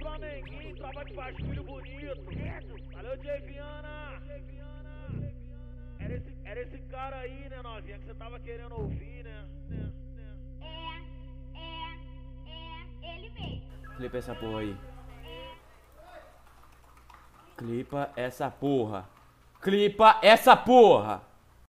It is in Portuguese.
Flamenguinho, tava de faz filho bonito. Valeu, Dieviana. Era esse cara aí, né, novinha, que você tava querendo ouvir, né? Ele mesmo. Clipa essa porra aí. Clipa essa porra. Clipa essa porra.